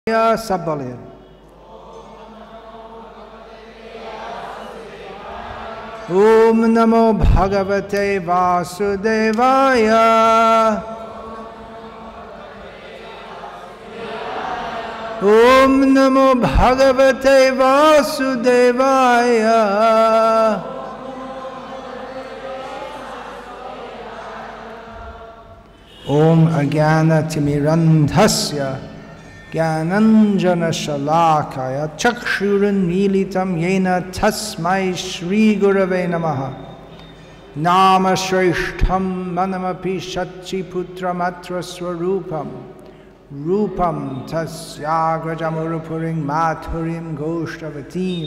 सब बोले ओम नमो भगवते वासुदेवाय। ओम नमो भगवते वासुदेवाय। ओम अज्ञानतिमिरन्धस्य ज्ञानञ्जनशलाकाय चक्षुरुन्मीलितं येन तस्मै श्रीगुरवे नमः। नामश्रेष्ठं मनमपि शचीपुत्रमत्र स्वरूपं रूपं तस्याग्रजमुरुपुरीं माधुरीं गोष्ठवतीं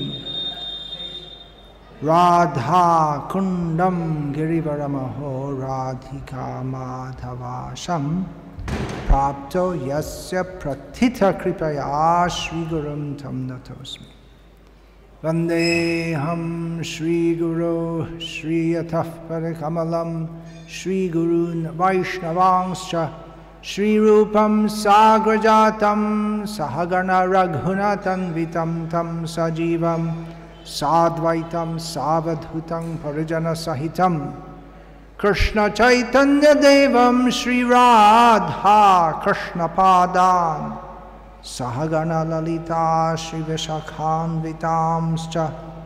राधा कुण्डं गिरिवरमहो राधिका माधवाशं प्राप्तो यस्य प्रथित कृपया श्रीगुरुं तं नतोऽस्मि। वन्देऽहं श्रीगुरो श्रीयतः परकमलं श्रीगुरून् वैष्णवांश्च श्रीरूपं साग्रजातं सहगण रघुनाथान्वितं तं सजीवं साद्वैतं सावधूतं परिजनसहितं कृष्ण चैतन्य देवं श्री राधा कृष्ण पादान् सहगण ललिता श्री विशाखान्वितांश्च।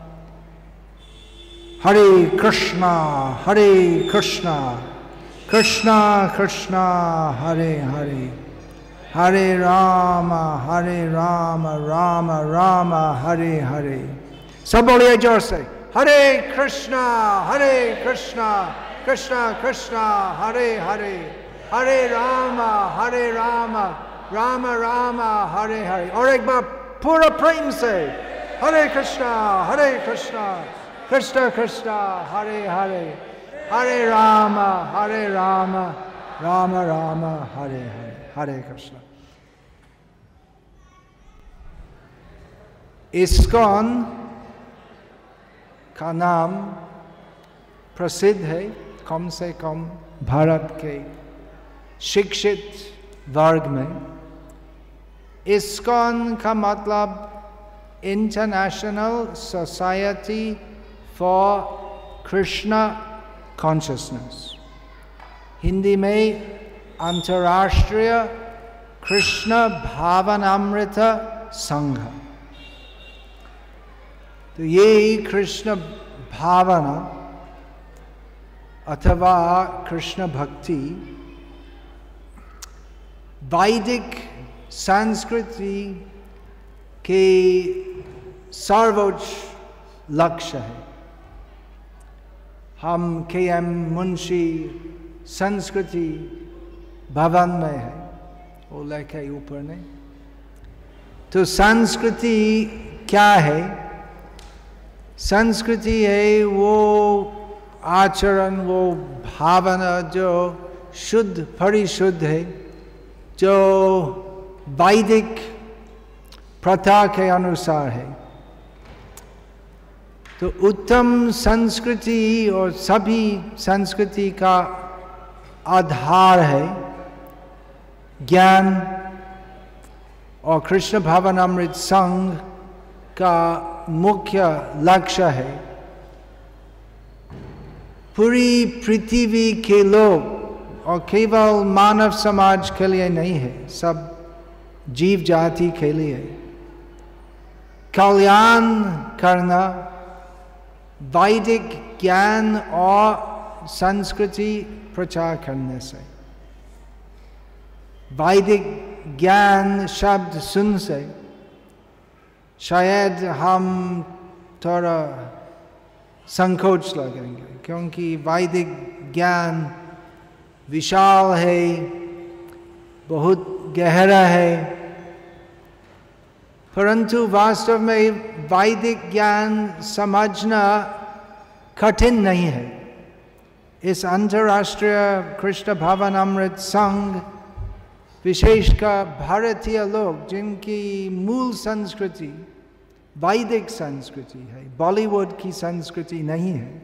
हरे कृष्णा कृष्ण कृष्ण हरे हरे, हरे राम राम राम हरे हरे। सब बोलिए जोर से हरे कृष्णा कृष्ण कृष्ण हरे हरे, हरे राम राम राम हरे हरे। और एक बार पूरा प्रेम से हरे कृष्णा कृष्ण कृष्ण हरे हरे, हरे राम राम राम हरे हरे। हरे कृष्ण। इस्कॉन का नाम प्रसिद्ध है कम से कम भारत के शिक्षित वर्ग में। इस्कॉन का मतलब international society for Krishna consciousness, Hindi में अंतर्राष्ट्रीय कृष्ण भावनामृत संघ। तो ये कृष्ण भावना अथवा कृष्ण भक्ति वैदिक संस्कृति के सर्वोच्च लक्ष्य है। हम KM मुंशी संस्कृति भवन में है, वो लेके ऊपर नहीं। तो संस्कृति क्या है? संस्कृति है वो आचरण, वो भावना जो शुद्ध परिशुद्ध है, जो वैदिक प्रथा के अनुसार है। तो उत्तम संस्कृति और सभी संस्कृति का आधार है ज्ञान, और कृष्ण भावनामृत संघ का मुख्य लक्ष्य है पूरी पृथ्वी के लोग, और केवल मानव समाज के लिए नहीं है, सब जीव जाति के लिए कल्याण करना वैदिक ज्ञान और संस्कृति प्रचार करने से। वैदिक ज्ञान शब्द सुन से शायद हम थोड़ा संकोच लगेंगे, क्योंकि वैदिक ज्ञान विशाल है, बहुत गहरा है। परंतु वास्तव में वैदिक ज्ञान समझना कठिन नहीं है। इस अंतर्राष्ट्रीय कृष्ण भावनामृत संघ विशेषकर भारतीय लोग जिनकी मूल संस्कृति वैदिक संस्कृति है, बॉलीवुड की संस्कृति नहीं है,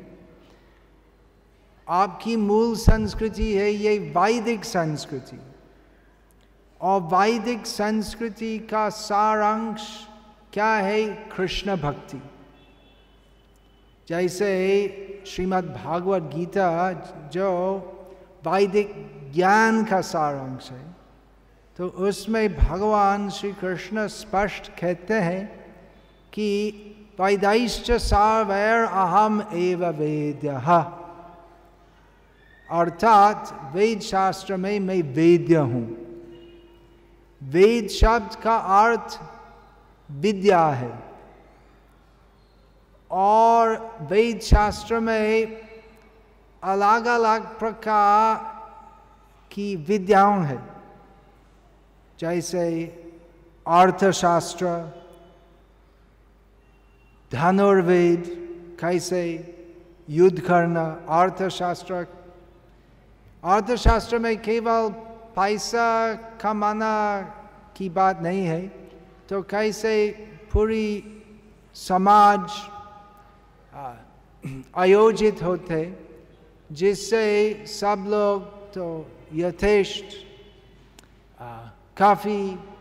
आपकी मूल संस्कृति है ये वैदिक संस्कृति। और वैदिक संस्कृति का सारांश क्या है? कृष्ण भक्ति। जैसे श्रीमद् भागवत गीता जो वैदिक ज्ञान का सारांश है, तो उसमें भगवान श्री कृष्ण स्पष्ट कहते हैं कि वैदैश्च सारवैर अहम एव वेद्यः, अर्थात वेद शास्त्र में मैं वेद्य हूँ। वेद शब्द का अर्थ विद्या है और वेद शास्त्र में अलग अलग प्रकार की विद्याएं हैं, जैसे अर्थशास्त्र, धनुर्वेद, कैसे युद्ध करना। अर्थशास्त्र में केवल पैसा कमाना की बात नहीं है, तो कैसे पूरी समाज आयोजित होते जिससे सब लोग तो यथेष्ट काफी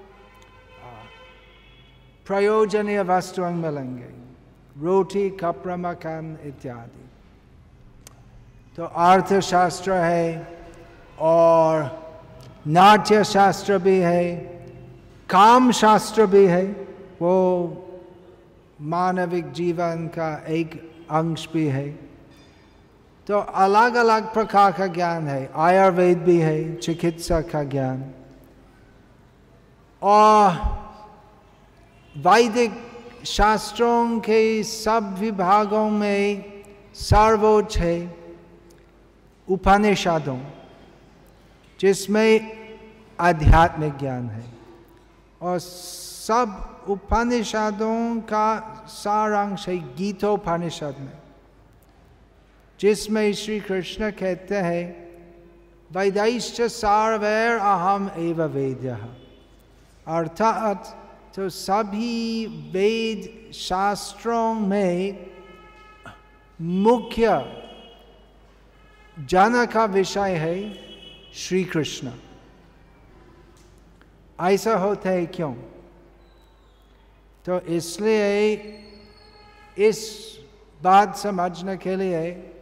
प्रयोजनीय वस्तुएं मिलेंगे, रोटी, कपड़ा, मकान इत्यादि। तो अर्थशास्त्र है और नाट्य शास्त्र भी है, काम शास्त्र भी है, वो मानविक जीवन का एक अंश भी है। तो अलग अलग प्रकार का ज्ञान है। आयुर्वेद भी है, चिकित्सा का ज्ञान। और वैदिक शास्त्रों के सब विभागों में सर्वोच्च है उपनिषदों, जिसमें आध्यात्मिक ज्ञान है। और सब उपनिषदों का सारांश है गीतोपनिषद में, जिसमें श्री कृष्ण कहते हैं वैदैश्च सारवैर अहम एव वेद्यः, अर्थात तो सभी वेद शास्त्रों में मुख्य जन का विषय है श्री कृष्ण। ऐसा होता है क्यों? तो इसलिए इस बात समझने के लिए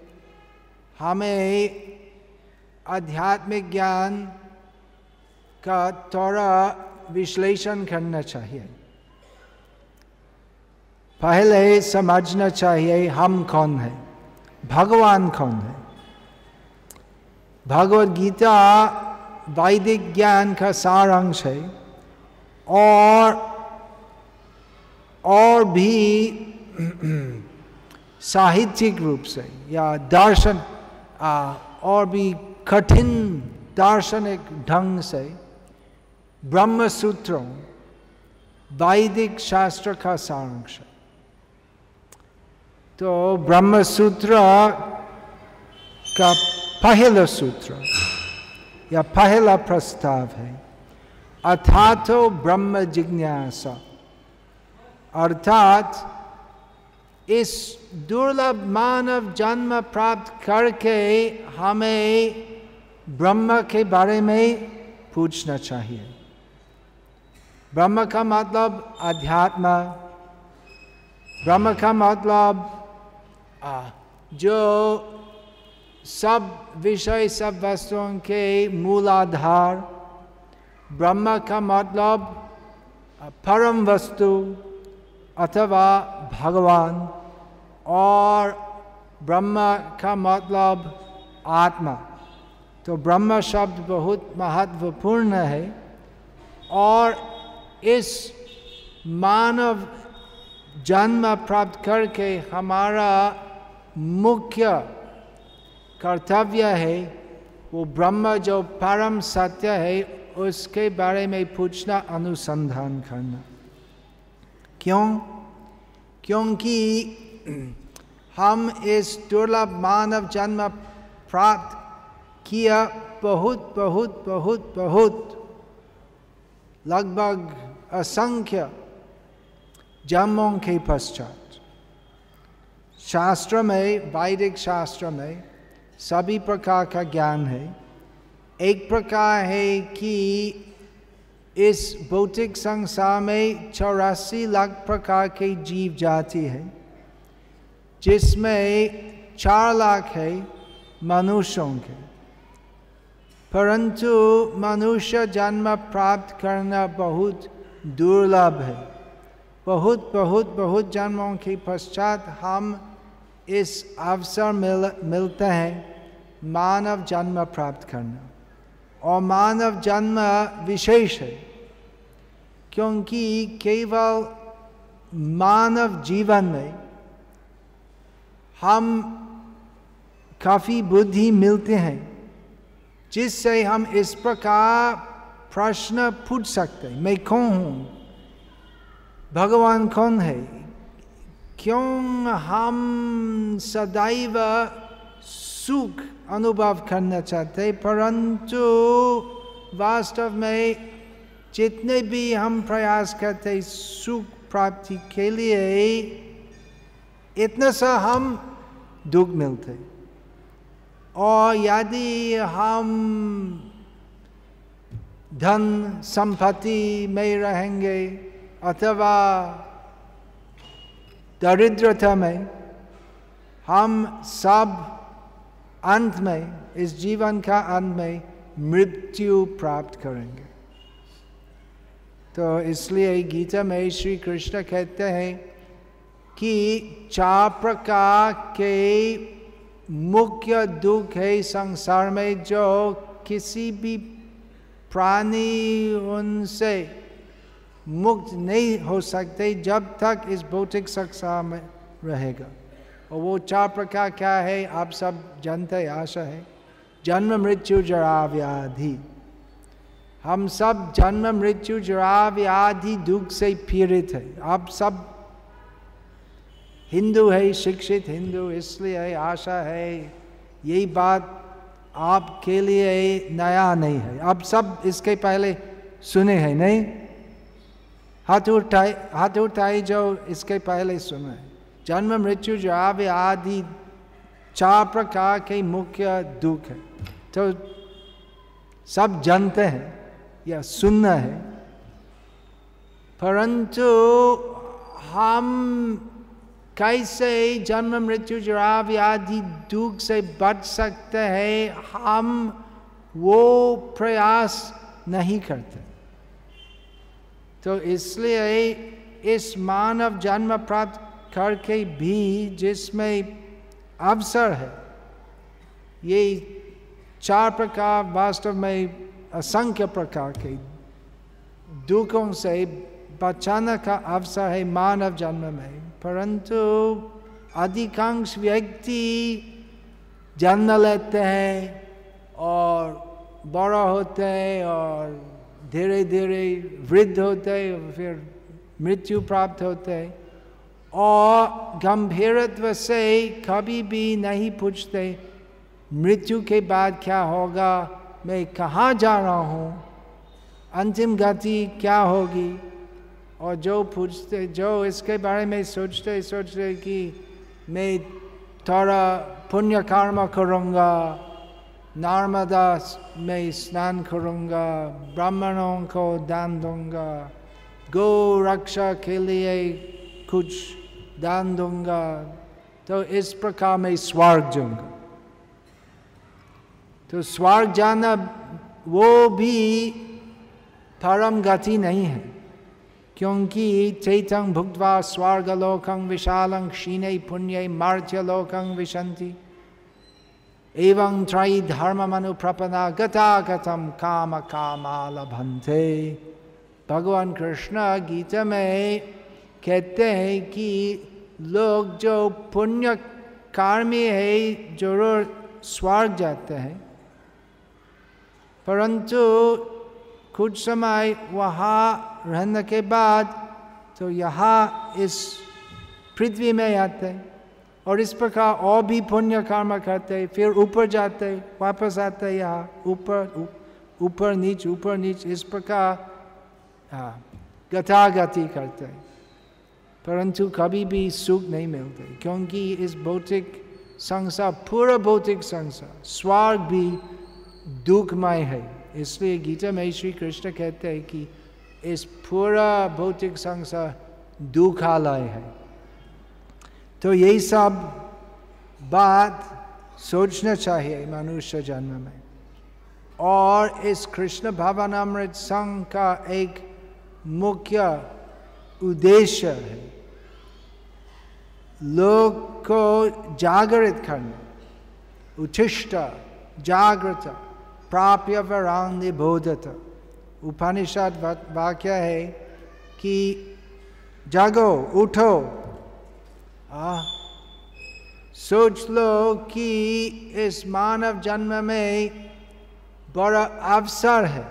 हमें आध्यात्मिक ज्ञान का थोड़ा विश्लेषण करना चाहिए। पहले समझना चाहिए हम कौन है, भगवान कौन है। भगवद गीता वैदिक ज्ञान का सारांश है और भी साहित्यिक रूप से या दर्शन और भी कठिन दार्शनिक ढंग से ब्रह्म सूत्रों वैदिक शास्त्र का सारांश है। तो ब्रह्म सूत्र का पहला सूत्र या पहला प्रस्ताव है अथातो ब्रह्म जिज्ञासा, अर्थात इस दुर्लभ मानव जन्म प्राप्त करके हमें ब्रह्म के बारे में पूछना चाहिए। ब्रह्म का मतलब अध्यात्म, ब्रह्म का मतलब जो सब विषय सब वस्तुओं के मूलाधार, ब्रह्म का मतलब परम वस्तु अथवा भगवान, और ब्रह्म का मतलब आत्मा। तो ब्रह्म शब्द बहुत महत्वपूर्ण है और इस मानव जन्म प्राप्त करके हमारा मुख्य कर्तव्य है वो ब्रह्म जो परम सत्य है उसके बारे में पूछना, अनुसंधान करना। क्यों? क्योंकि हम इस दुर्लभ मानव जन्म प्राप्त किया बहुत बहुत बहुत बहुत लगभग असंख्य जन्मों के पश्चात। शास्त्र में, वैदिक शास्त्र में सभी प्रकार का ज्ञान है। एक प्रकार है कि इस भौतिक संसार में 84 लाख प्रकार के जीव जाति है, जिसमें 4 लाख है मनुष्यों के। परंतु मनुष्य जन्म प्राप्त करना बहुत दुर्लभ है। बहुत बहुत बहुत जन्मों के पश्चात हम इस अवसर मिलते हैं मानव जन्म प्राप्त करना। और मानव जन्म विशेष है, क्योंकि केवल मानव जीवन में हम काफ़ी बुद्धि मिलते हैं, जिससे हम इस प्रकार प्रश्न पूछ सकते हैं, मैं कौन हूँ, भगवान कौन है। क्यों हम सदैव सुख अनुभव करना चाहते, परंतु वास्तव में जितने भी हम प्रयास करते सुख प्राप्ति के लिए, इतना सा हम दुख मिलते। और यदि हम धन संपत्ति में रहेंगे अथवा दरिद्रता में, हम सब अंत में, इस जीवन का अंत में मृत्यु प्राप्त करेंगे। तो इसलिए गीता में श्री कृष्ण कहते हैं कि 4 प्रकार के मुख्य दुख है संसार में, जो किसी भी प्राणी उनसे मुक्त नहीं हो सकते जब तक इस भौतिक संसार में रहेगा। और वो 4 प्रकार क्या है आप सब जानते, आशा है। जन्म मृत्यु जरा व्याधि। हम सब जन्म मृत्यु जरा व्याधि दुख से पीड़ित है। आप सब हिंदू है, शिक्षित हिंदू, इसलिए आशा है यही बात आपके लिए नया नहीं है। आप सब इसके पहले सुने हैं नहीं? हाथ उठाए जो इसके पहले सुना है। जन्म मृत्यु जरा व्याधि 4 प्रकार के मुख्य दुख है, तो सब जानते हैं या सुनना है। परंतु हम कैसे जन्म मृत्यु जरा व्याधि दुख से बच सकते हैं, हम वो प्रयास नहीं करते। तो इसलिए इस मानव जन्म प्राप्त करके भी जिसमें अवसर है, ये 4 प्रकार वास्तव में असंख्य प्रकार के दुखों से बचाने का अवसर है मानव जन्म में। परंतु अधिकांश व्यक्ति जन्म लेते हैं और बड़ा होते हैं और धीरे धीरे वृद्ध होते हैं, फिर मृत्यु प्राप्त होते हैं, और गंभीरत्व से कभी भी नहीं पूछते मृत्यु के बाद क्या होगा, मैं कहाँ जा रहा हूँ, अंतिम गति क्या होगी। और जो पूछते, जो इसके बारे में सोचते कि मैं थोड़ा पुण्य कर्म करूँगा, नर्मदा में स्नान करूँगा, ब्राह्मणों को दान दूंगा, गौ रक्षा के लिए कुछ दान दूंगा, तो इस प्रकार मैं स्वर्ग जाऊंगा। तो स्वर्ग जाना वो भी परम गति नहीं है, क्योंकि चैतं भुक्त्वा स्वर्गलोकं विशालं क्षीणे पुण्ये मर्त्यलोकं विशन्ति एवं त्रयी धर्ममनुप्रपन्ना गता गतं काम कामा लभन्ते। भगवान कृष्ण गीता में कहते हैं कि लोग जो पुण्य कर्मी है जरूर स्वर्ग जाते हैं, परंतु कुछ समय वहाँ रहने के बाद तो यहाँ इस पृथ्वी में आते हैं और इस प्रकार और भी पुण्य कर्म करते, फिर ऊपर जाते, वापस आते यहाँ, ऊपर नीच इस प्रकार गतागति करते, परंतु कभी भी सुख नहीं मिलते, क्योंकि इस भौतिक संसार, पूरा भौतिक संसार, स्वर्ग भी दुखमय है। इसलिए गीता में श्री कृष्ण कहते हैं कि इस पूरा भौतिक संसार दुखालय है। तो यही सब बात सोचना चाहिए मनुष्य जन्म में। और इस कृष्ण भावनामृत संघ का एक मुख्य उद्देश्य है लोग को जागृत करना, उच्छिष्ट जागृत प्राप्य वरांग बोधत। उपनिषद वाक्य है कि जागो, उठो, सोच लो कि इस मानव जन्म में बड़ा अवसर है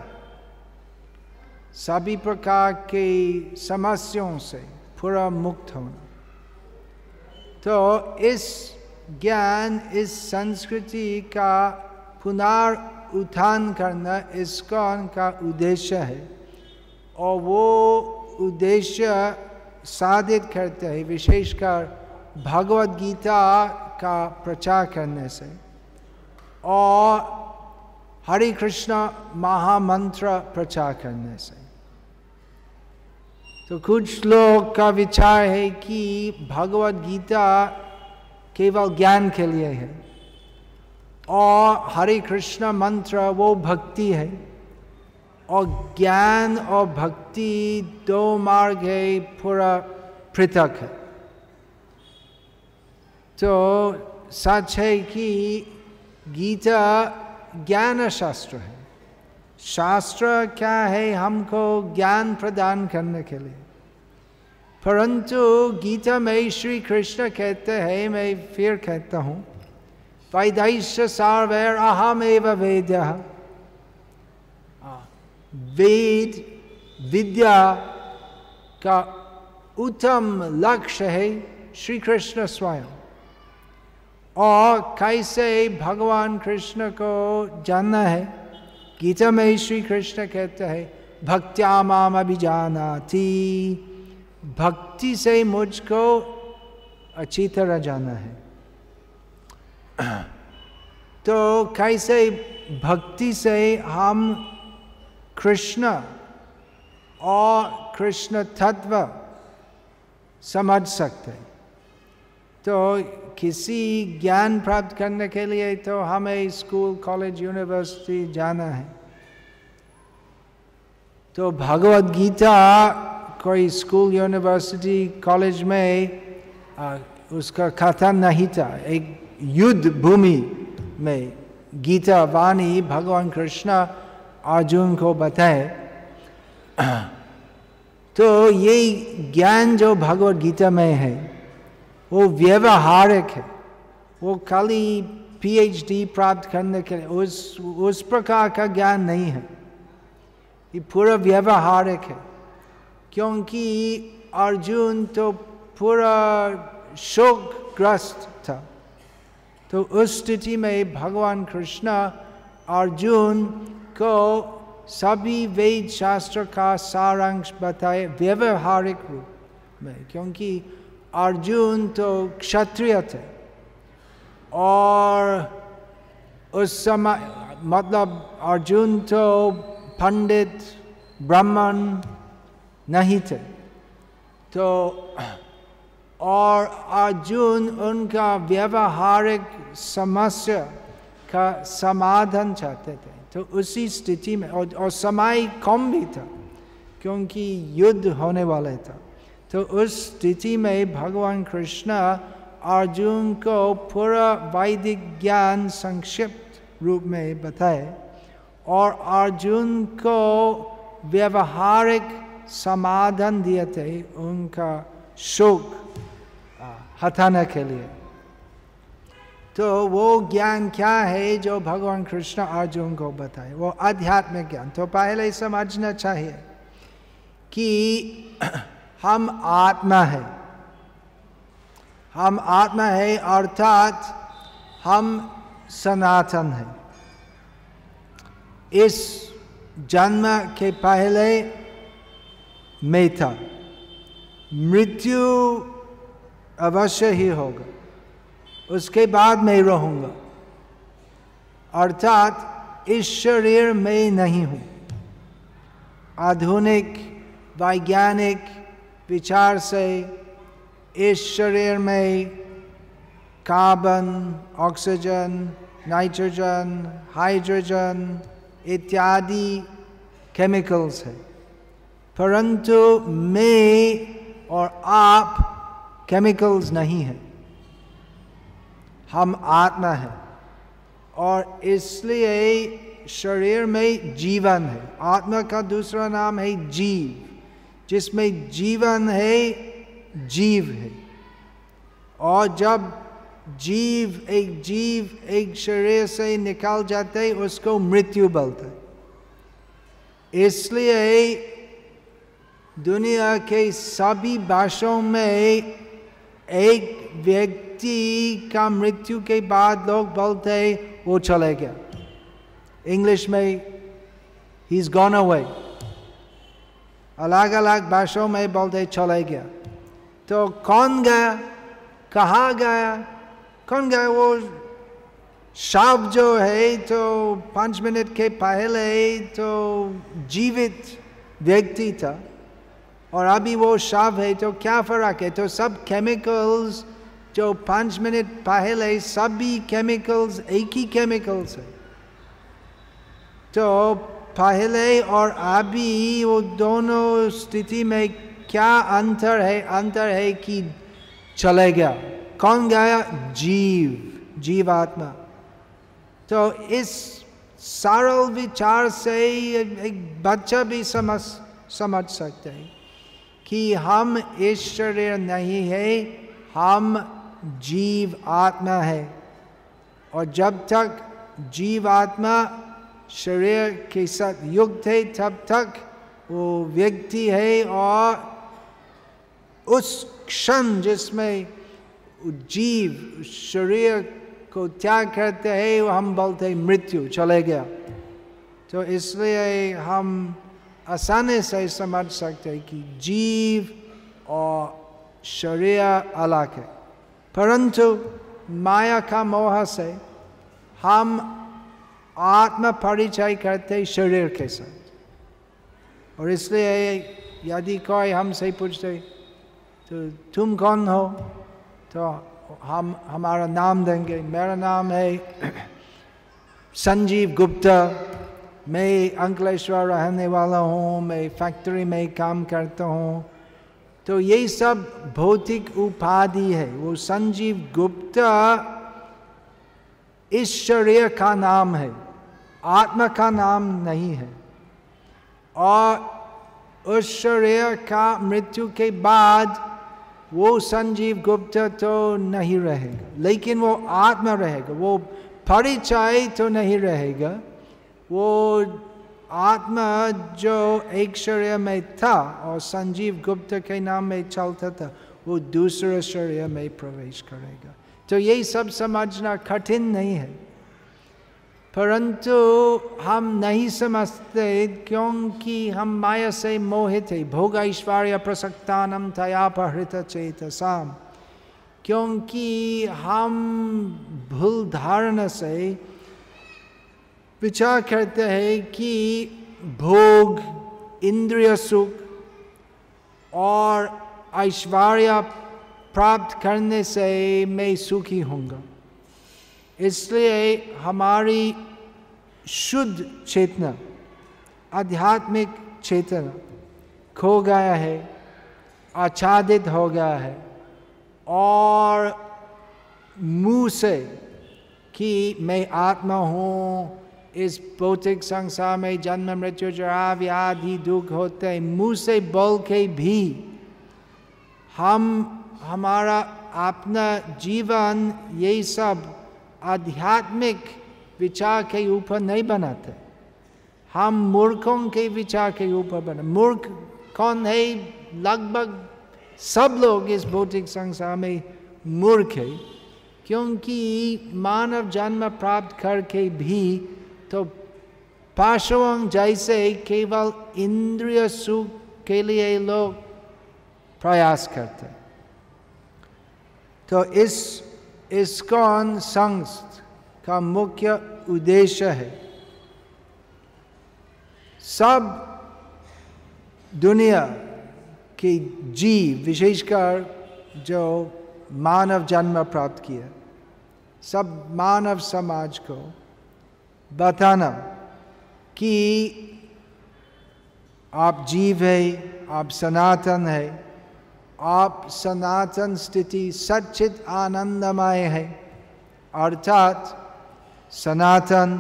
सभी प्रकार की समस्याओं से पूरा मुक्त होना। तो इस ज्ञान, इस संस्कृति का पुनरुत्थान करना इस्कॉन का उद्देश्य है। और वो उद्देश्य साधित करते हैं विशेषकर भगवद गीता का प्रचार करने से और हरे कृष्ण महामंत्र प्रचार करने से। तो कुछ लोग का विचार है कि भगवद गीता केवल ज्ञान के लिए है और हरे कृष्ण मंत्र वो भक्ति है, और ज्ञान और भक्ति दो मार्ग है, पूरा पृथक है। तो सच है कि गीता ज्ञान शास्त्र है। शास्त्र क्या है? हमको ज्ञान प्रदान करने के लिए। परंतु गीता में श्री कृष्ण कहते हैं, मैं फिर कहता हूँ, वैदैश्य सार्वैर अहमेव वेद्यः। वेद विद्या का उत्तम लक्ष्य है श्री कृष्ण स्वयं। और कैसे भगवान कृष्ण को जानना है? गीता में श्री कृष्ण कहते हैं भक्त्या माम अभिजानाति, भक्ति से मुझको अच्छी तरह जाना है। तो कैसे भक्ति से हम कृष्ण और कृष्ण तत्व समझ सकते? तो किसी ज्ञान प्राप्त करने के लिए तो हमें स्कूल, कॉलेज, यूनिवर्सिटी जाना है। तो भगवद गीता कोई स्कूल, यूनिवर्सिटी, कॉलेज में उसका कथा नहीं था। एक युद्ध भूमि में गीता वाणी भगवान कृष्ण अर्जुन को बताए। तो ये ज्ञान जो भगवद गीता में है वो व्यवहारिक है, वो खाली PhD प्राप्त करने के लिए उस प्रकार का ज्ञान नहीं है। ये पूरा व्यवहारिक है, क्योंकि अर्जुन तो पूरा शोकग्रस्त था। तो उस स्थिति में भगवान कृष्ण अर्जुन को सभी वेद शास्त्र का सारांश बताए व्यवहारिक रूप में, क्योंकि अर्जुन तो क्षत्रिय थे और उस समय मतलब अर्जुन तो पंडित ब्राह्मण नहीं थे। तो और अर्जुन उनका व्यवहारिक समस्या का समाधान चाहते थे। तो उसी स्थिति में और समय कम भी था क्योंकि युद्ध होने वाला था। तो उस स्थिति में भगवान कृष्ण अर्जुन को पूरा वैदिक ज्ञान संक्षिप्त रूप में बताए और अर्जुन को व्यवहारिक समाधान दिए थे उनका शोक हटाने के लिए। तो वो ज्ञान क्या है जो भगवान कृष्ण अर्जुन को बताए? वो आध्यात्मिक ज्ञान। तो पहले समझना चाहिए कि हम आत्मा है। हम आत्मा है अर्थात हम सनातन है। इस जन्म के पहले मैं था, मृत्यु अवश्य ही होगा, उसके बाद मैं रहूँगा। अर्थात इस शरीर में नहीं हूँ। आधुनिक वैज्ञानिक विचार से इस शरीर में कार्बन, ऑक्सीजन, नाइट्रोजन, हाइड्रोजन इत्यादि केमिकल्स है, परंतु मैं और आप केमिकल्स नहीं है, हम आत्मा है और इसलिए शरीर में जीवन है। आत्मा का दूसरा नाम है जीव, जिसमें जीवन है, जीव है। और जब जीव एक शरीर से निकल जाते है उसको मृत्यु बोलते है। इसलिए दुनिया के सभी भाषाओं में एक व्यक्ति का मृत्यु के बाद लोग बोलते हैं वो चले गया। इंग्लिश में ही इज गॉन अवे, अलग अलग भाषाओं में बोलते चले गया। तो कौन गया, कहाँ गया, कौन गया? वो शव जो है तो 5 मिनट के पहले तो जीवित व्यक्ति था और अभी वो शव है, तो क्या फर्क है? तो सब केमिकल्स जो 5 मिनट पहले, सभी केमिकल्स एक ही केमिकल्स है। तो पहले और अभी वो दोनों स्थिति में क्या अंतर है? अंतर है कि चले गया। कौन गया? जीव, जीवात्मा। तो इस सरल विचार से एक बच्चा भी समझ सकते हैं कि हम इस शरीर नहीं है, हम जीव आत्मा है। और जब तक जीव आत्मा शरीर के साथ युक्त है तब तक वो व्यक्ति है, और उस क्षण जिसमें जीव शरीर को त्याग करते हैं हम बोलते हैं मृत्यु, चले गया। तो इसलिए हम आसानी से समझ सकते हैं कि जीव और शरीर अलग है, परंतु माया का मोह से हम आत्म परिचय करते शरीर के साथ। और इसलिए यदि कोई हमसे पूछते तो तुम कौन हो, तो हम हमारा नाम देंगे। मेरा नाम है संजीव गुप्ता, मैं अंकलेश्वर रहने वाला हूँ, मैं फैक्ट्री में काम करता हूँ। तो ये सब भौतिक उपाधि है। वो संजीव गुप्ता इस शरीर का नाम है, आत्मा का नाम नहीं है। और उस शरीर का मृत्यु के बाद वो संजीव गुप्ता तो नहीं रहेगा, लेकिन वो आत्मा रहेगा। वो परिचय तो नहीं रहेगा, वो आत्मा जो एक शरीर में था और संजीव गुप्ता के नाम में चलता था, वो दूसरे शरीर में प्रवेश करेगा। तो ये सब समझना कठिन नहीं है, परंतु हम नहीं समझते क्योंकि हम माया से मोहित है। भोग ऐश्वर्य प्रसक्तानम तयापहृत चेतसाम, क्योंकि हम भूल धारणा से विचार करते हैं कि भोग, इंद्रिय सुख और ऐश्वर्य प्राप्त करने से मैं सुखी होऊंगा। इसलिए हमारी शुद्ध चेतना, आध्यात्मिक चेतना खो गया है, आच्छादित हो गया है, और मुंह से कि मैं आत्मा हूँ, इस भौतिक संसार में जन्म मृत्यु जरा व्याधि दुख होते हैं, मुंह से बोल के भी हम हमारा अपना जीवन ये सब आध्यात्मिक विचार के ऊपर नहीं बनाते। हम मूर्खों के विचार के ऊपर बना। मूर्ख कौन है? लगभग सब लोग इस भौतिक संसार में मूर्ख है, क्योंकि मानव जन्म प्राप्त करके भी तो पशुओं जैसे केवल इंद्रिय सुख के लिए लोग प्रयास करते। तो इस्कॉन संघ का मुख्य उद्देश्य है सब दुनिया कि जीव विशेषकर जो मानव जन्म प्राप्त किया, सब मानव समाज को बताना कि आप जीव है, आप सनातन है, आप सनातन स्थिति सच्चित आनंदमय है, अर्थात सनातन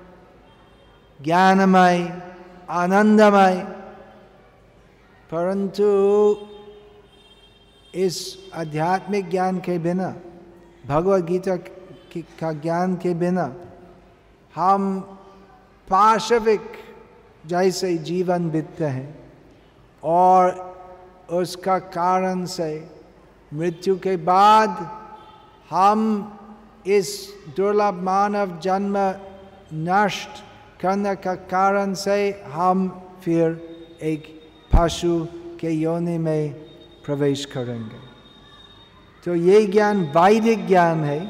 ज्ञानमय आनंदमय। परंतु इस आध्यात्मिक ज्ञान के बिना, भगवद गीता का ज्ञान के बिना हम पाशविक जैसे जीवन बीतते हैं और उसका कारण से मृत्यु के बाद हम इस दुर्लभ मानव जन्म नष्ट करने का कारण से हम फिर एक पशु के योनि में प्रवेश करेंगे। तो ये ज्ञान वैदिक ज्ञान है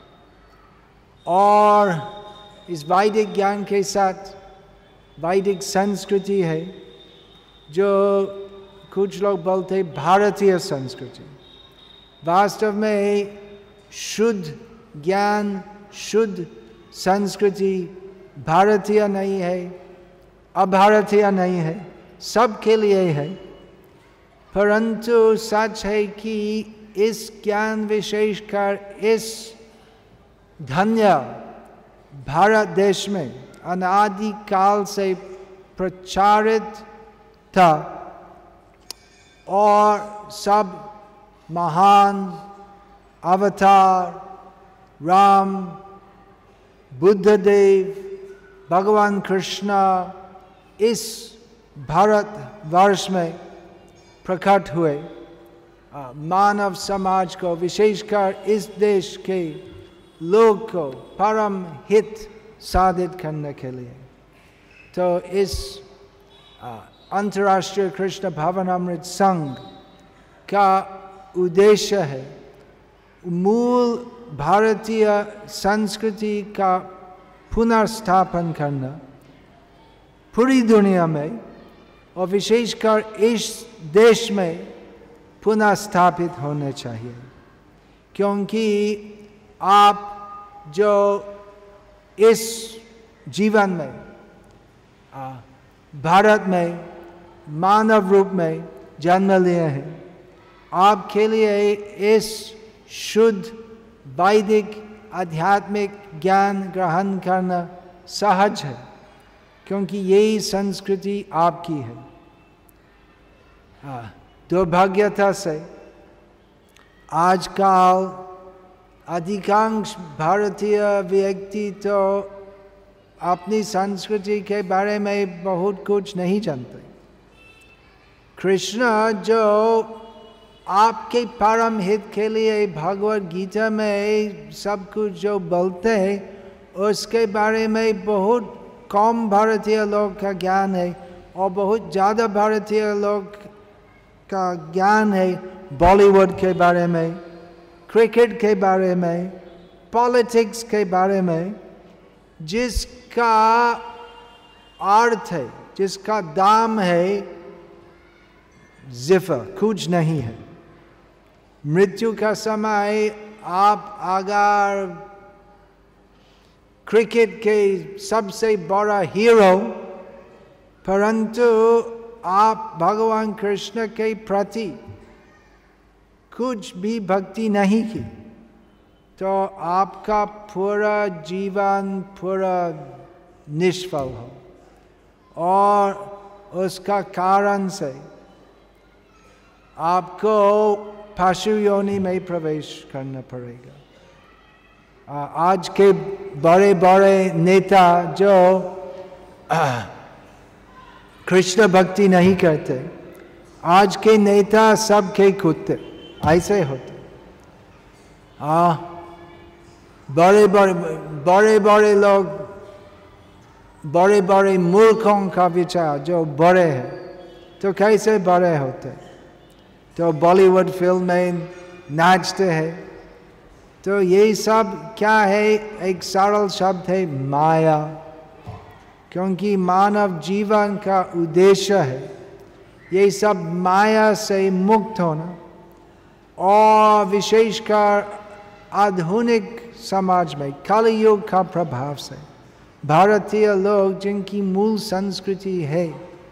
और इस वैदिक ज्ञान के साथ वैदिक संस्कृति है जो कुछ लोग बोलते हैं भारतीय संस्कृति। वास्तव में शुद्ध ज्ञान, शुद्ध संस्कृति भारतीय नहीं है, अभारतीय नहीं है, सबके लिए है। परंतु सच है कि इस ज्ञान विशेषकर इस धन्य भारत देश में अनादि काल से प्रचारित था और सब महान अवतार राम, बुद्ध देव, भगवान कृष्ण इस भारत वर्ष में प्रकट हुए मानव समाज को, विशेषकर इस देश के लोग को परम हित साधित करने के लिए। तो इस अंतर्राष्ट्रीय कृष्ण भावनामृत संघ का उद्देश्य है मूल भारतीय संस्कृति का पुनर्स्थापन करना पूरी दुनिया में और विशेषकर इस देश में पुनः स्थापित होने चाहिए। क्योंकि आप जो इस जीवन में भारत में मानव रूप में जन्म लिए हैं, आपके लिए इस शुद्ध वैदिक आध्यात्मिक ज्ञान ग्रहण करना सहज है, क्योंकि यही संस्कृति आपकी है। दुर्भाग्यता से आजकल अधिकांश भारतीय व्यक्ति तो अपनी संस्कृति के बारे में बहुत कुछ नहीं जानते। कृष्ण जो आपके परम हित के लिए भगवद गीता में सब कुछ जो बोलते हैं उसके बारे में बहुत कम भारतीय लोग का ज्ञान है और बहुत ज़्यादा भारतीय लोग का ज्ञान है बॉलीवुड के बारे में, क्रिकेट के बारे में, पॉलिटिक्स के बारे में, जिसका अर्थ है, जिसका दाम है जिफर, कुछ नहीं है। मृत्यु का समय आप अगर क्रिकेट के सबसे बड़ा हीरो, परंतु आप भगवान कृष्ण के प्रति कुछ भी भक्ति नहीं की, तो आपका पूरा जीवन पूरा निष्फल हो और उसका कारण से आपको पशु योनि में प्रवेश करना पड़ेगा। आज के बड़े बड़े नेता जो कृष्ण भक्ति नहीं करते, आज के नेता सबके कुत्ते ऐसे होते। बड़े बड़े लोग, बड़े बड़े मूर्खों का विचार जो बड़े हैं, तो कैसे बड़े होते? तो बॉलीवुड फिल्म में नाचते हैं। तो ये सब क्या है? एक सरल शब्द है माया। क्योंकि मानव जीवन का उद्देश्य है ये सब माया से मुक्त होना, और विशेषकर आधुनिक समाज में कलयुग का प्रभाव से भारतीय लोग जिनकी मूल संस्कृति है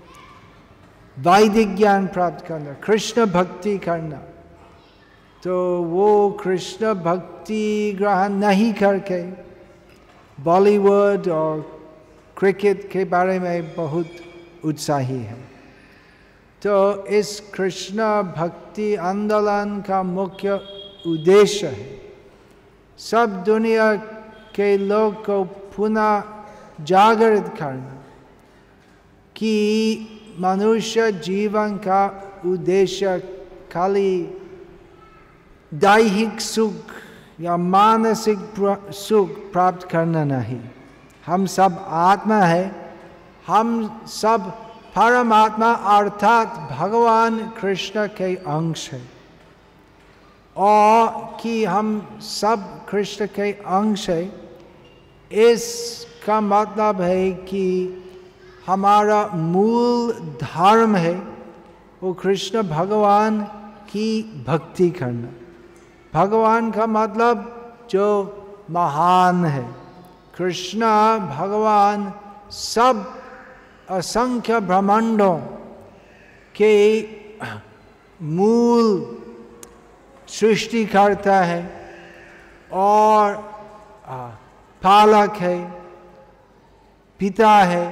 वैदिक ज्ञान प्राप्त करना, कृष्ण भक्ति करना, तो वो कृष्ण भक्ति ग्रहण नहीं करके बॉलीवुड और क्रिकेट के बारे में बहुत उत्साही है। तो इस कृष्ण भक्ति आंदोलन का मुख्य उद्देश्य है सब दुनिया के लोग को पुनः जागृत करना कि मनुष्य जीवन का उद्देश्य खाली दैहिक सुख या मानसिक सुख प्राप्त करना नहीं। हम सब आत्मा है, हम सब परमात्मा अर्थात भगवान कृष्ण के अंश है, और कि हम सब कृष्ण के अंश है इसका मतलब है कि हमारा मूल धर्म है वो कृष्ण भगवान की भक्ति करना। भगवान का मतलब जो महान है, कृष्ण भगवान सब असंख्य ब्रह्मांडों के मूल सृष्टिकर्ता है और पालक है, पिता है,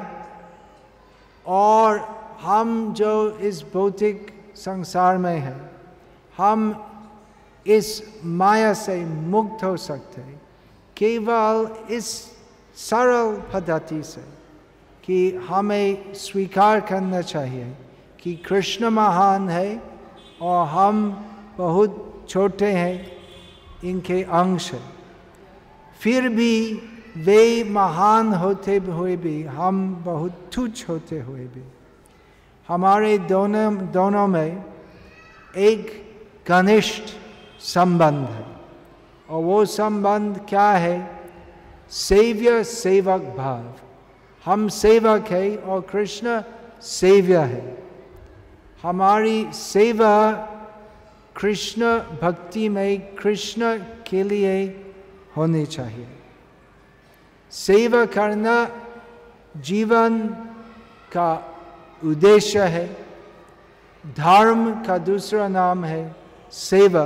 और हम जो इस भौतिक संसार में हैं हम इस माया से मुक्त हो सकते हैं केवल इस सरल पद्धति से कि हमें स्वीकार करना चाहिए कि कृष्ण महान है और हम बहुत छोटे हैं, इनके अंश हैं। फिर भी वे महान होते हुए भी हम बहुत तुच्छ होते हुए भी हमारे दोनों में एक घनिष्ठ संबंध है, और वो संबंध क्या है? सेव्य सेवक भाव। हम सेवक है और कृष्ण सेव्य है। हमारी सेवा कृष्ण भक्ति में कृष्ण के लिए होनी चाहिए। सेवा करना जीवन का उद्देश्य है। धर्म का दूसरा नाम है सेवा,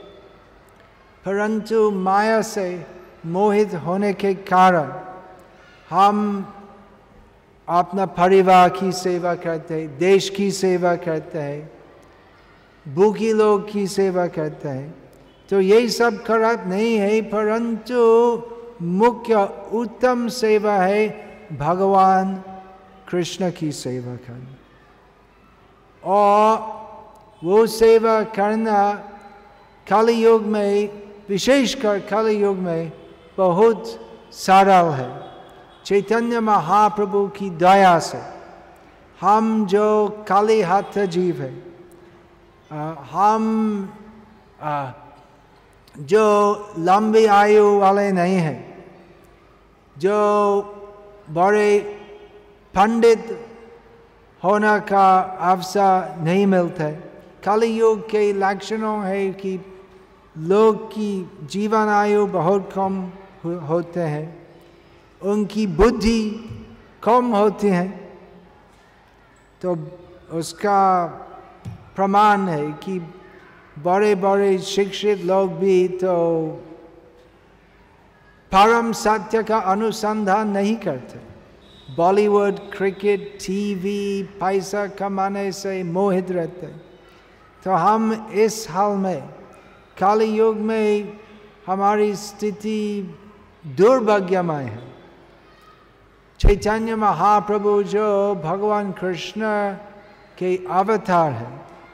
परंतु माया से मोहित होने के कारण हम अपना परिवार की सेवा करते हैं, देश की सेवा करते हैं, भूखी लोग की सेवा करते हैं। तो ये सब खराब नहीं है, परंतु मुख्य उत्तम सेवा है भगवान कृष्ण की सेवा करना, और वो सेवा करना कलयुग में, विशेषकर कलयुग में बहुत सरल है। चैतन्य महाप्रभु की दया से हम जो काली हाथ जीव है, हम जो लंबी आयु वाले नहीं हैं, जो बड़े पंडित होने का अवसर नहीं मिलता। कलयुग के लक्षणों है कि लोग की जीवन आयु बहुत कम होते हैं, उनकी बुद्धि कम होती है। तो उसका प्रमाण है कि बड़े बड़े शिक्षित लोग भी तो परम सत्य का अनुसंधान नहीं करते। बॉलीवुड, क्रिकेट, टीवी, पैसा कमाने से मोहित रहते। तो हम इस हाल में कलयुग में हमारी स्थिति दुर्भाग्यमय है। चैतन्य महाप्रभु जो भगवान कृष्ण के अवतार है,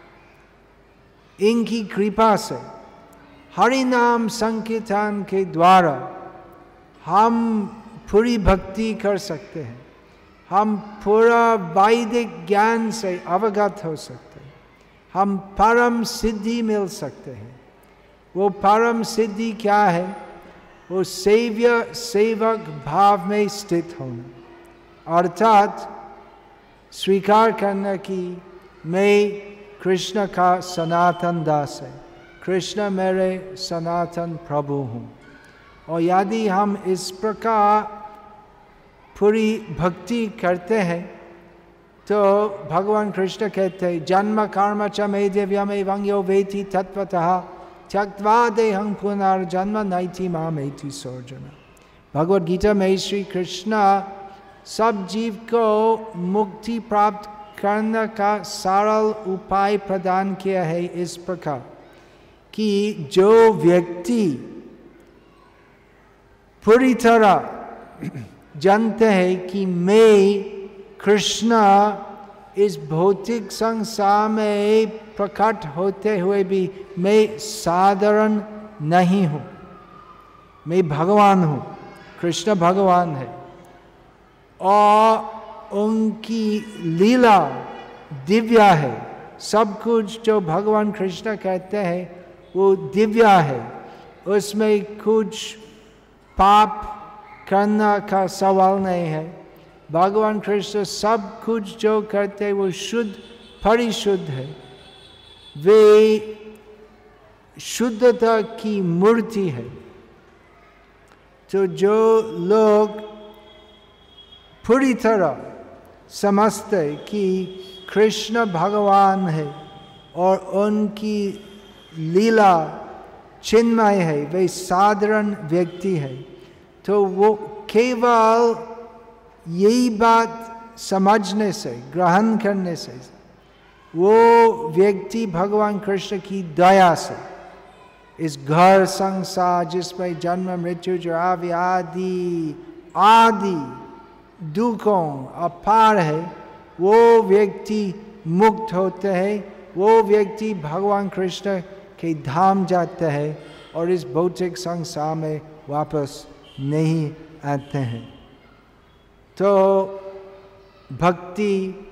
इनकी कृपा से हरि नाम संकीर्तन के द्वारा हम पूरी भक्ति कर सकते हैं। हम पूरा वैदिक ज्ञान से अवगत हो सकते हैं। हम परम सिद्धि मिल सकते हैं। वो परम सिद्धि क्या है? वो सेव्य सेवक भाव में स्थित होना, अर्थात स्वीकार करना कि मैं कृष्ण का सनातन दास है, कृष्ण मेरे सनातन प्रभु हूँ। और यदि हम इस प्रकार पूरी भक्ति करते हैं तो भगवान कृष्ण कहते हैं जन्म कर्म च मे दिव्यम एवं यो वेति तत्वतः त्यक्त्वा देहं पुनर्जन्म नैति मामेति सोऽर्जुन। भगवद गीता में श्री कृष्ण सब जीव को मुक्ति प्राप्त करने का सरल उपाय प्रदान किया है इस प्रकार कि जो व्यक्ति पूरी तरह जानते हैं कि मैं कृष्ण इस भौतिक संसार में प्रकट होते हुए भी मैं साधारण नहीं हूँ, मैं भगवान हूँ, कृष्ण भगवान है और उनकी लीला दिव्य है। सब कुछ जो भगवान कृष्ण कहते हैं वो दिव्य है, उसमें कुछ पाप करना का सवाल नहीं है। भगवान कृष्ण सब कुछ जो करते वो शुद्ध परिशुद्ध है, वे शुद्धता की मूर्ति है। तो जो लोग पूरी तरह समझते कि कृष्ण भगवान है और उनकी लीला चिन्मय है, वे साधारण व्यक्ति है, तो वो केवल यही बात समझने से, ग्रहण करने से वो व्यक्ति भगवान कृष्ण की दया से इस घर संसार जिसमें जन्म मृत्यु जरा व्याधि आदि दुखों अपार है, वो व्यक्ति मुक्त होते हैं, वो व्यक्ति भगवान कृष्ण के धाम जाते हैं और इस भौतिक संसार में वापस नहीं आते हैं। तो भक्ति,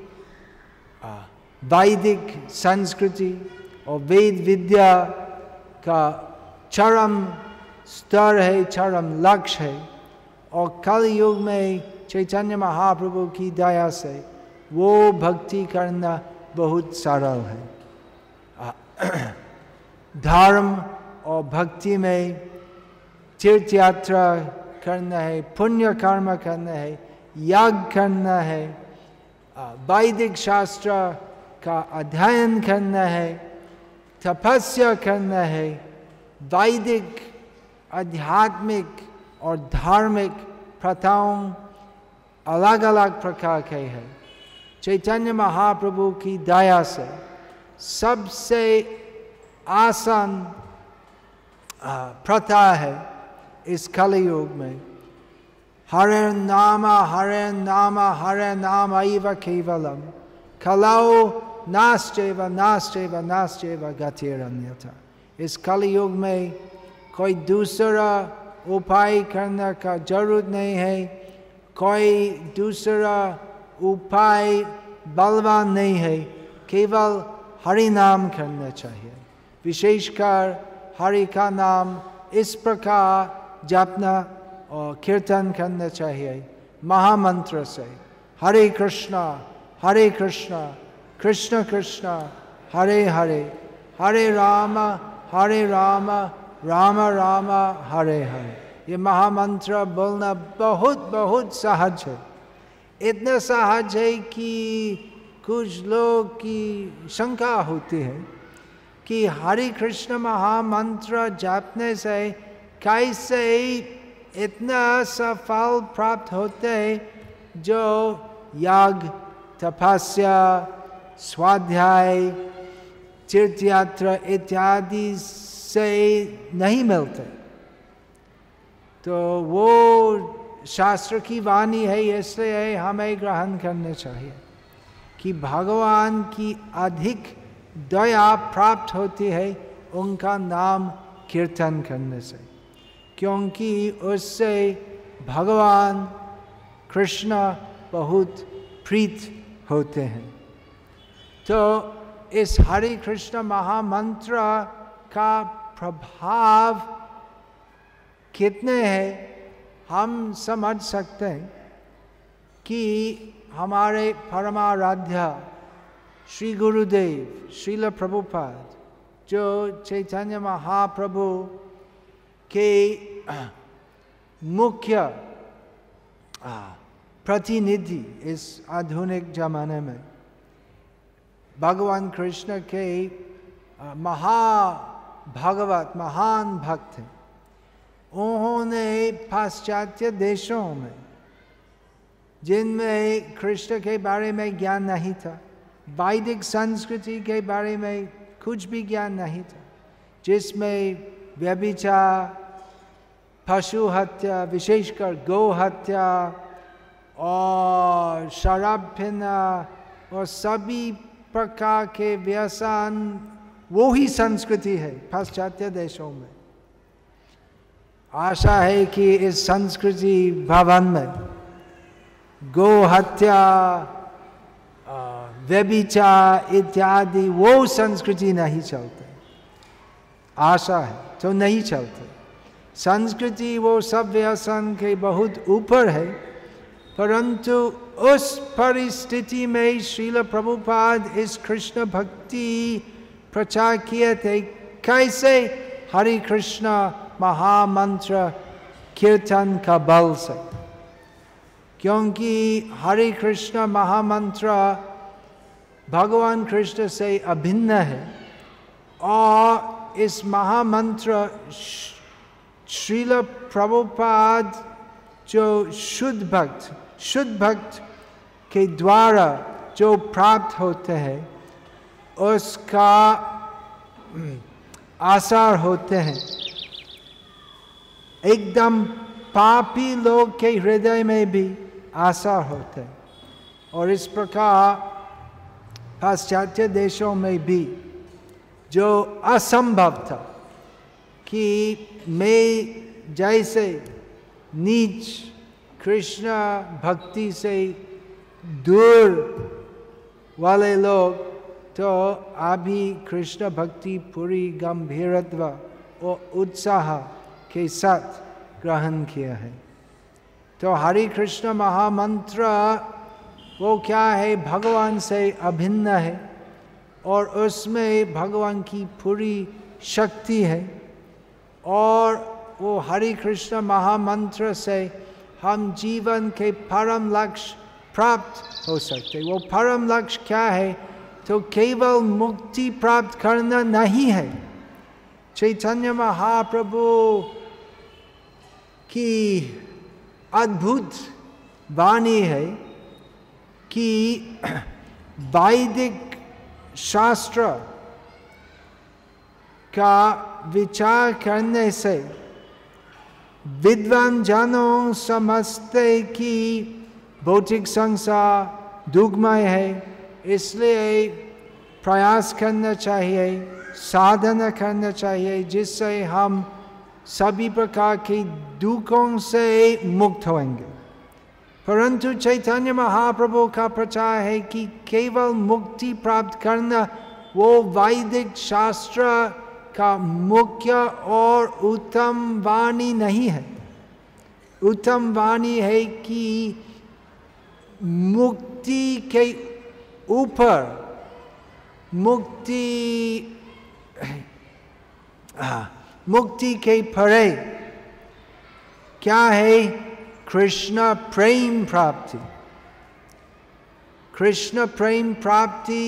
वैदिक संस्कृति और वेद विद्या का चरम स्तर है, चरम लक्ष्य है और कल युग में चैतन्य महाप्रभु की दया से वो भक्ति करना बहुत सरल है। धर्म और भक्ति में तीर्थ यात्रा करना है, पुण्य कर्म करना है, यज्ञ करना है, वैदिक शास्त्र का अध्ययन करना है, तपस्या करना है, वैदिक आध्यात्मिक और धार्मिक प्रथाओं अलग अलग प्रकार के हैं। चैतन्य महाप्रभु की दया से सबसे आसान प्रथा है इस कलयुग में, हरे नाम हरे नाम एव केवलम कलौ नास्त्येव नास्त्येव नास्त्येव गतिरन्यथा। इस कलयुग में कोई दूसरा उपाय करने का जरूरत नहीं है, कोई दूसरा उपाय बलवान नहीं है, केवल हरि नाम करना चाहिए। विशेषकर हरि का नाम इस प्रकार जपना और कीर्तन करना चाहिए महामंत्र से, हरे कृष्णा कृष्ण कृष्ण हरे हरे, हरे राम राम राम हरे हरे। ये महामंत्र बोलना बहुत बहुत सहज है, इतना सहज है कि कुछ लोग की शंका होती है कि हरे कृष्ण महामंत्र जपने से कैसे इतना सफल प्राप्त होते हैं जो याग तपस्या स्वाध्याय तीर्थ यात्रा इत्यादि से नहीं मिलते। तो वो शास्त्र की वाणी है, इसलिए हमें ग्रहण करना चाहिए कि भगवान की अधिक दया प्राप्त होती है उनका नाम कीर्तन करने से, क्योंकि उससे भगवान कृष्ण बहुत प्रीत होते हैं। तो इस हरे कृष्ण महामंत्र का प्रभाव कितने हैं हम समझ सकते हैं कि हमारे परमाराध्य श्री गुरुदेव श्रील प्रभुपाद जो चैतन्य महाप्रभु के मुख्य प्रतिनिधि इस आधुनिक जमाने में, भगवान कृष्ण के महाभागवत महान भक्त हैं। उन्होंने पाश्चात्य देशों में जिनमें कृष्ण के बारे में ज्ञान नहीं था, वैदिक संस्कृति के बारे में कुछ भी ज्ञान नहीं था, जिसमें व्यभिचार, पशु हत्या, विशेषकर गौ हत्या और शराब पीना और सभी प्रकार के व्यसन, वो ही संस्कृति है पाश्चात्य देशों में। आशा है कि इस संस्कृति भवन में गौ हत्या, व्यभिचार इत्यादि वो संस्कृति नहीं चलते। आशा है तो नहीं चलते। संस्कृति वो सब व्यसन के बहुत ऊपर है, परंतु उस परिस्थिति में श्रील प्रभुपाद इस कृष्ण भक्ति प्रचार किए थे। कैसे? हरे कृष्ण महामंत्र कीर्तन का बल से, क्योंकि हरे कृष्ण महामंत्र भगवान कृष्ण से अभिन्न है और इस महामंत्र श्रील प्रभुपाद जो शुद्ध भक्त के द्वारा जो प्राप्त होते हैं उसका आसार होते हैं। एकदम पापी लोग के हृदय में भी आसार होते हैं। और इस प्रकार पाश्चात्य देशों में भी जो असंभव था कि मैं जैसे नीच कृष्ण भक्ति से दूर वाले लोग तो अभी कृष्ण भक्ति पूरी गंभीरत्व और उत्साह के साथ ग्रहण किया है। तो हरे कृष्ण महामंत्र वो क्या है? भगवान से अभिन्न है और उसमें भगवान की पूरी शक्ति है। और वो हरे कृष्ण महामंत्र से हम जीवन के परम लक्ष्य प्राप्त हो सकते। वो परम लक्ष्य क्या है? तो केवल मुक्ति प्राप्त करना नहीं है। चैतन्य महाप्रभु की अद्भुत वाणी है कि वैदिक शास्त्र का विचार करने से विद्वान जनों समझते कि भौतिक संसार दुखमय है, इसलिए प्रयास करना चाहिए, साधना करना चाहिए, जिससे हम सभी प्रकार के दुखों से मुक्त होंगे। परंतु चैतन्य महाप्रभु का प्रचार है कि केवल मुक्ति प्राप्त करना वो वैदिक शास्त्र का मुख्य और उत्तम वाणी नहीं है। उत्तम वाणी है कि मुक्ति के ऊपर, मुक्ति के परे क्या है? कृष्ण प्रेम प्राप्ति। कृष्ण प्रेम प्राप्ति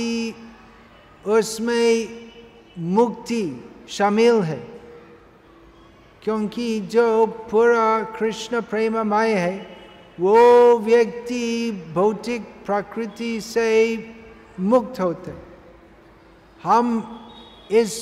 उसमें मुक्ति शामिल है, क्योंकि जो पूरा कृष्ण प्रेममय है वो व्यक्ति भौतिक प्रकृति से मुक्त होते। हम इस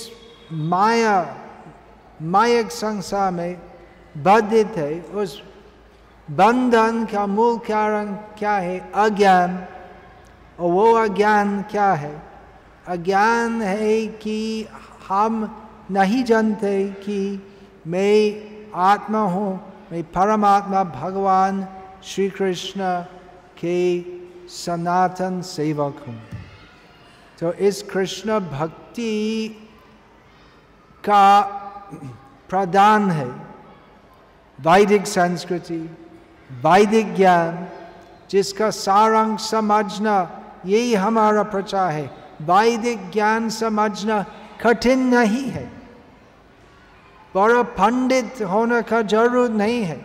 मायक संसार में बंधित है। उस बंधन का मूल कारण क्या है? अज्ञान। और वो अज्ञान क्या है? अज्ञान है कि हम नहीं जानते कि मैं आत्मा हूँ, मैं परमात्मा भगवान श्री कृष्ण के सनातन सेवक हूँ। तो इस कृष्ण भक्ति का प्रदान है वैदिक संस्कृति, वैदिक ज्ञान, जिसका सारांश समझना यही हमारा प्रचार है। वैदिक ज्ञान समझना कठिन नहीं है, बड़ा पंडित होने का जरूरत नहीं है।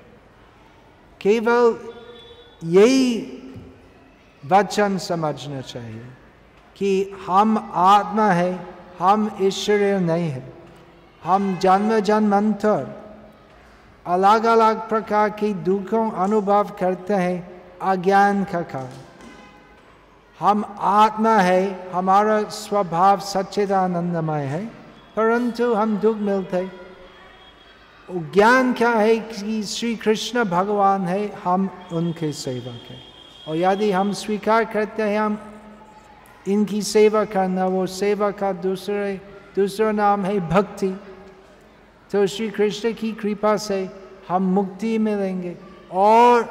केवल यही वचन समझना चाहिए कि हम आत्मा है, हम ईश्वरीय नहीं है। हम जन्म जन्मांतर अलग अलग प्रकार की दुखों अनुभव करते हैं अज्ञान का कारण। हम आत्मा है, हमारा स्वभाव सच्चिदानंदमय है, परंतु हम दुख मिलते। ज्ञान क्या है कि श्री कृष्ण भगवान है, हम उनके सेवक हैं। और यदि हम स्वीकार करते हैं हम इनकी सेवा करना, वो सेवा का दूसरा नाम है भक्ति, तो श्री कृष्ण की कृपा से हम मुक्ति मिलेंगे। और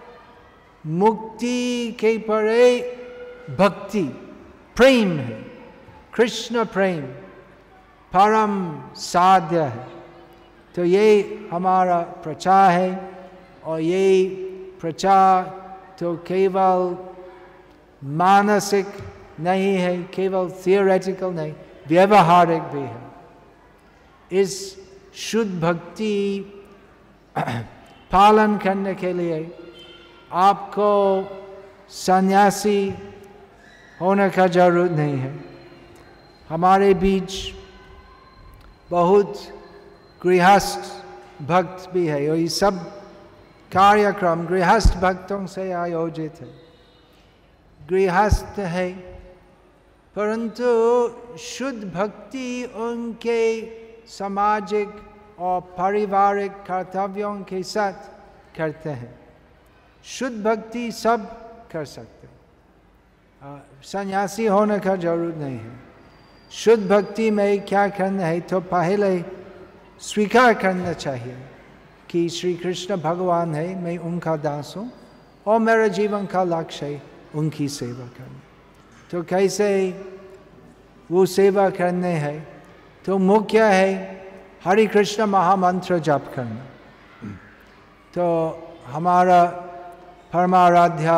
मुक्ति के परे भक्ति प्रेम है, कृष्ण प्रेम परम साध्य है। तो ये हमारा प्रचार है, और ये प्रचार तो केवल मानसिक नहीं है, केवल थियोरेटिकल नहीं, व्यवहारिक भी है। इस शुद्ध भक्ति पालन करने के लिए आपको सन्यासी होने का जरूरत नहीं है। हमारे बीच बहुत गृहस्थ भक्त भी है, और ये सब कार्यक्रम गृहस्थ भक्तों से आयोजित है। गृहस्थ है, परंतु शुद्ध भक्ति उनके सामाजिक और पारिवारिक कर्तव्यों के साथ करते हैं। शुद्ध भक्ति सब कर सकते हैं, सन्यासी होने का जरूरत नहीं है। शुद्ध भक्ति में क्या करना है, तो पहले स्वीकार करना चाहिए कि श्री कृष्ण भगवान है, मैं उनका दास हूँ, और मेरा जीवन का लक्ष्य है उनकी सेवा करना। तो कैसे वो सेवा करने है, तो मुख्य है हरे कृष्ण महामंत्र जप करना। तो हमारा परमाराध्य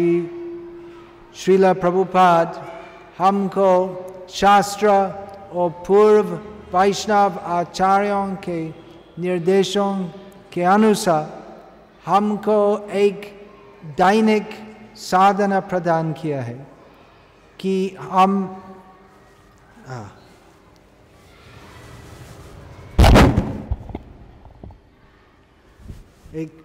श्रील प्रभुपाद हमको शास्त्र और पूर्व वैष्णव आचार्यों के निर्देशों के अनुसार हमको एक दैनिक साधना प्रदान किया है कि हम एक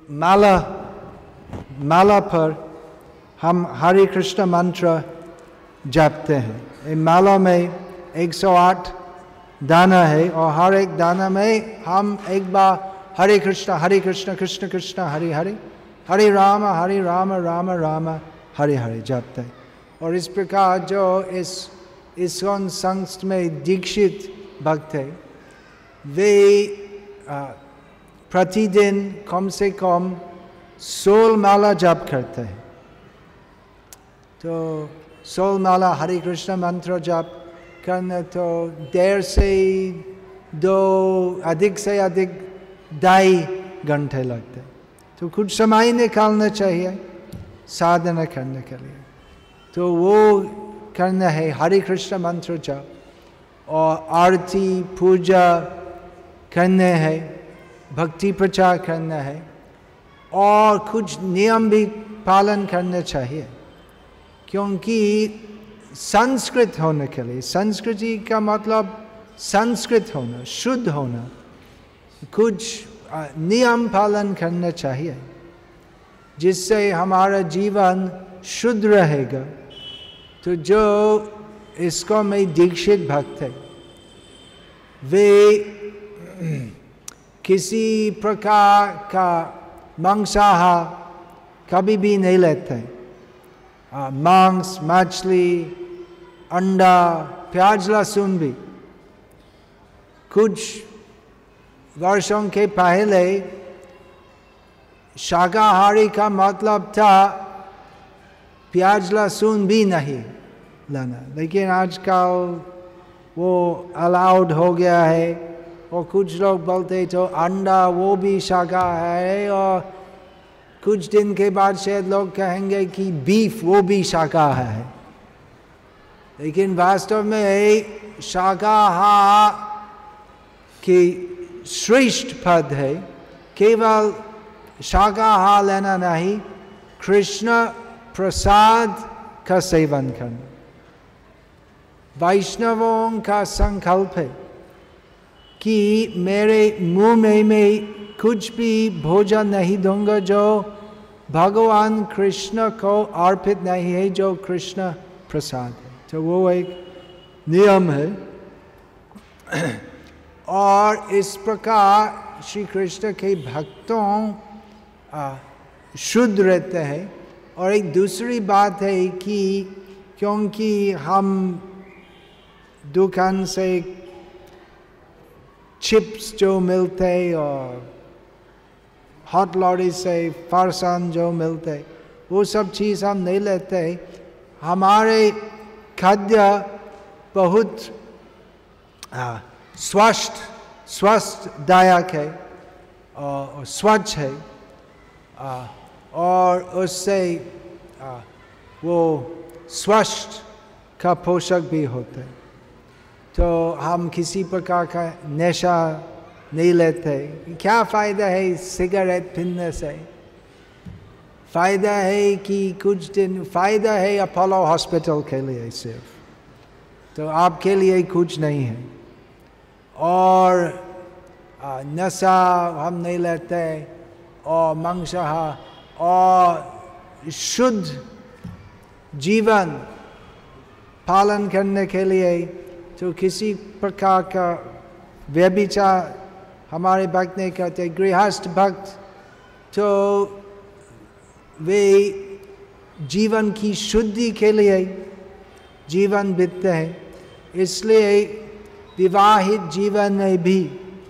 माला पर हम हरे कृष्ण मंत्र जपते हैं। इस माला में 108 दाना है, और हर एक दाना में हम एक बार हरे कृष्ण कृष्ण कृष्ण हरे हरे, हरे राम राम राम हरे हरे जपते हैं। और इस प्रकार जो इस्कॉन संघ में दीक्षित भक्त है, वे प्रतिदिन कम से कम 16 माला जप करते हैं। तो 16 माला हरे कृष्ण मंत्र जप करना तो 1.5 से 2 अधिक से अधिक 2.5 घंटे लगते। तो कुछ समय निकालना चाहिए साधना करने के लिए। तो वो करना है हरे कृष्ण मंत्र जप, और आरती पूजा करने है, भक्ति प्रचार करना है, और कुछ नियम भी पालन करना चाहिए। क्योंकि संस्कृत होने के लिए, संस्कृति का मतलब संस्कृत होना, शुद्ध होना, कुछ नियम पालन करना चाहिए जिससे हमारा जीवन शुद्ध रहेगा। तो जो इसको में दीक्षित भक्त है, वे किसी प्रकार का मांसाहार कभी भी नहीं लेते। मांस, मछली, अंडा, प्याज, लहसुन भी। कुछ वर्षों के पहले शाकाहारी का मतलब था प्याज लहसुन भी नहीं लाना, लेकिन आजकल वो अलाउड हो गया है। और कुछ लोग बोलते तो अंडा वो भी शाकाहारी है, और कुछ दिन के बाद शायद लोग कहेंगे कि बीफ वो भी शाकाहारी है। लेकिन वास्तव में शाकाहार की श्रेष्ठ पद है केवल शाकाहार लेना नहीं, कृष्ण प्रसाद का सेवन करना। वैष्णवों का संकल्प है कि मेरे मुंह में मैं कुछ भी भोजन नहीं दूंगा जो भगवान कृष्ण को अर्पित नहीं है, जो कृष्ण प्रसाद है। तो वो एक नियम है। और इस प्रकार श्री कृष्ण के भक्तों शुद्ध रहते हैं। और एक दूसरी बात है कि क्योंकि हम दुकान से चिप्स जो मिलते और हॉट लॉरी से फरसान जो मिलते वो सब चीज़ हम नहीं लेते। हमारे खाद्य बहुत स्वस्थदायक है और स्वच्छ है, और उससे वो स्वस्थ का पोषक भी होते। तो हम किसी प्रकार का नशा नहीं लेते। क्या फ़ायदा है सिगरेट पीने से? फ़ायदा है कि कुछ दिन, फ़ायदा है अपोलो हॉस्पिटल के लिए सिर्फ, तो आपके लिए कुछ नहीं है। और नशा हम नहीं लेते, और मांसाहार और शुद्ध जीवन पालन करने के लिए तो किसी प्रकार का व्यभिचार हमारे भक्त नहीं करते। गृहस्थ भक्त तो वे जीवन की शुद्धि के लिए जीवन बीतते हैं, इसलिए विवाहित जीवन में भी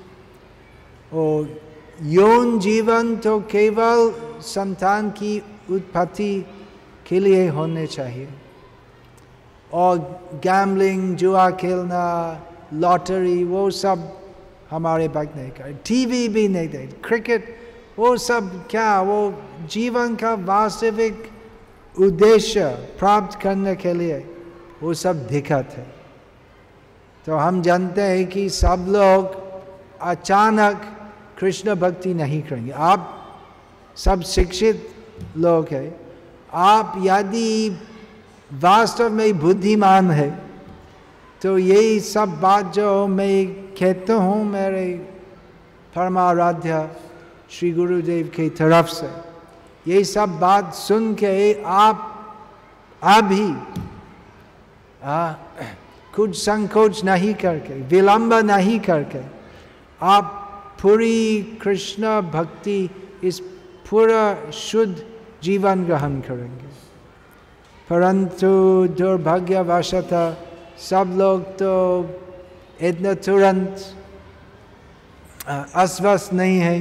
और यौन जीवन तो केवल संतान की उत्पत्ति के लिए होने चाहिए। और गैम्बलिंग, जुआ खेलना, लॉटरी, वो सब हमारे भक्त नहीं करते। टीवी भी नहीं देखते, क्रिकेट, वो सब क्या, वो जीवन का वास्तविक उद्देश्य प्राप्त करने के लिए वो सब दिखाते। तो हम जानते हैं कि सब लोग अचानक कृष्ण भक्ति नहीं करेंगे। आप सब शिक्षित लोग हैं, आप यदि वास्तव में बुद्धिमान है तो यही सब बात जो मैं कहता हूँ मेरे परमाराध्य श्री गुरुदेव की तरफ से, यही सब बात सुन के आप अभी कुछ संकोच नहीं करके, विलंब नहीं करके आप पूरी कृष्ण भक्ति, इस पूरा शुद्ध जीवन ग्रहण करेंगे। परंतु दुर्भाग्यवशतः सब लोग तो इतना तुरंत अस्वस्थ नहीं है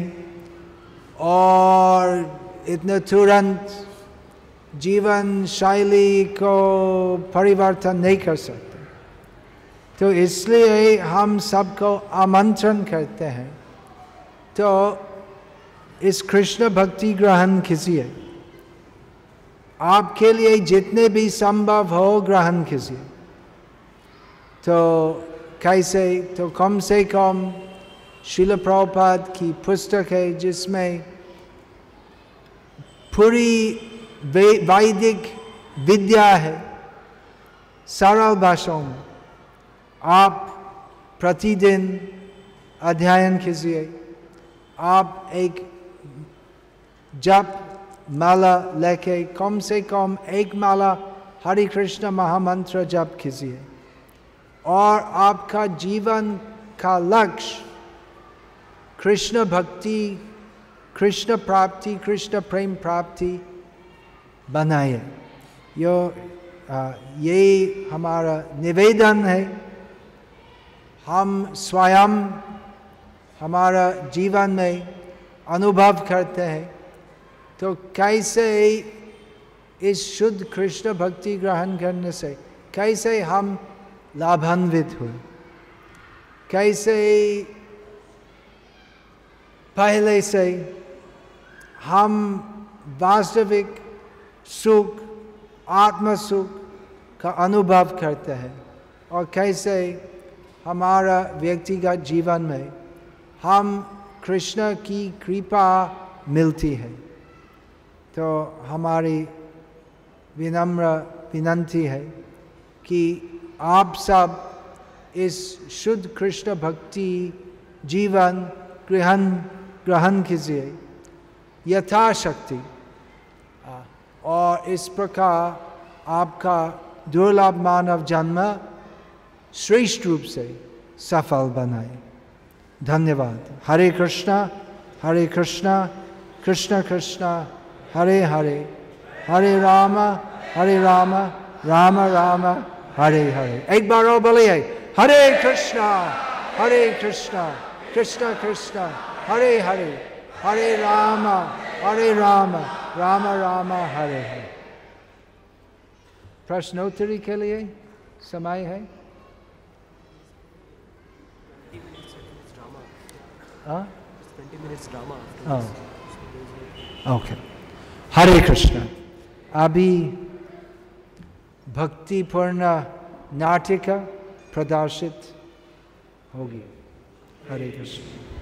और इतना तुरंत जीवन शैली को परिवर्तन नहीं कर सकते। तो इसलिए हम सबको आमंत्रण करते हैं, तो इस कृष्ण भक्ति ग्रहण कीजिए। आपके लिए जितने भी संभव हो ग्रहण कीजिए। तो कैसे? तो कम से कम श्रील प्रभुपाद की पुस्तक है जिसमें पूरी वैदिक विद्या है सरल भाषाओं में। आप प्रतिदिन अध्ययन कीजिए। आप एक जप माला लेके कम से कम एक माला हरे कृष्ण महामंत्र जप कीजिए, और आपका जीवन का लक्ष्य कृष्ण भक्ति, कृष्ण प्राप्ति, कृष्ण प्रेम प्राप्ति बनाए। ये हमारा निवेदन है। हम स्वयं हमारा जीवन में अनुभव करते हैं, तो कैसे इस शुद्ध कृष्ण भक्ति ग्रहण करने से कैसे हम लाभान्वित हुए, कैसे पहले से हम वास्तविक सुख, आत्म सुख का अनुभव करते हैं और कैसे हमारा व्यक्तिगत जीवन में हम कृष्ण की कृपा मिलती है। तो हमारी विनम्र विनंती है कि आप सब इस शुद्ध कृष्ण भक्ति जीवन ग्रहण कीजिए यथाशक्ति, और इस प्रकार आपका दुर्लभ मानव जन्म श्रेष्ठ रूप से सफल बनाए। धन्यवाद। हरे कृष्णा कृष्ण कृष्ण हरे हरे, हरे राम राम राम हरे हरे। एक बार और बोलिए हरे कृष्णा कृष्ण कृष्ण हरे हरे, हरे राम राम राम हरे हरे। प्रश्नोत्तरी के लिए समय है? हाँ? 20 minutes drama. Okay. Hare Krishna. अभी भक्तिपूर्ण नाटिका प्रदर्शित होगी। हरे कृष्ण।